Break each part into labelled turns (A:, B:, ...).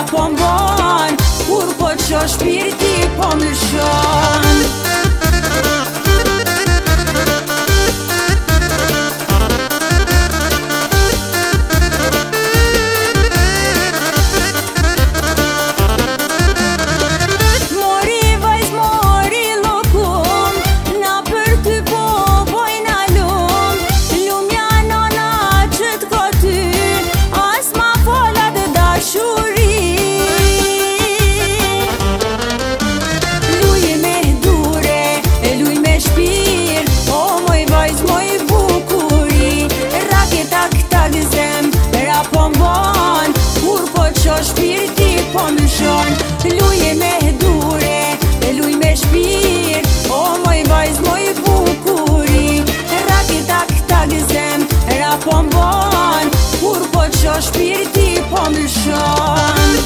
A: po m'ban, kur po qo shpirti po më shon. Shpirti po më shon, luje me dure, luj me shpir, o moj vajz moj bukuri, raki tak tak zem, ra po m'ban, kur po qo shpirti po më shon.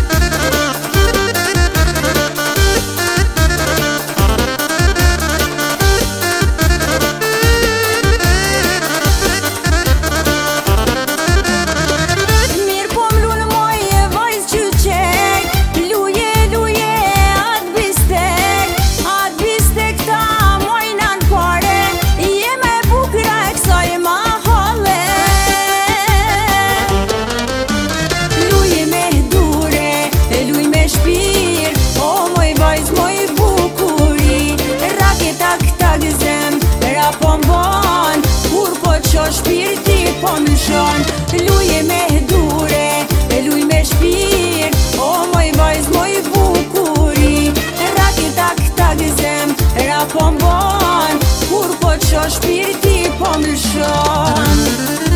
A: Shpirti po më shon, luje me dure, luj me shpir, o moj vajz moj bukuri, raki tak tak zem, ra po m'ban, kur po qo shpirti po më shon.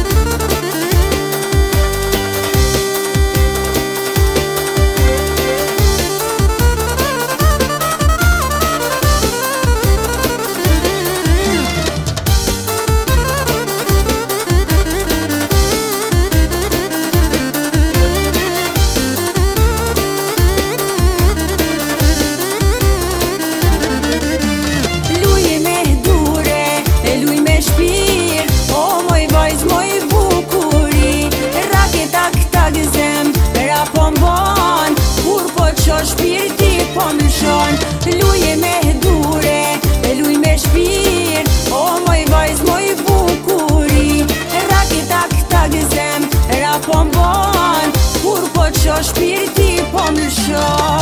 A: Shpirti po më shon, luje me dure, luj me shpir, o moj vajz moj bukuri, raki tak tak zem, ra po m'ban, kur po qo shpirti po më shon.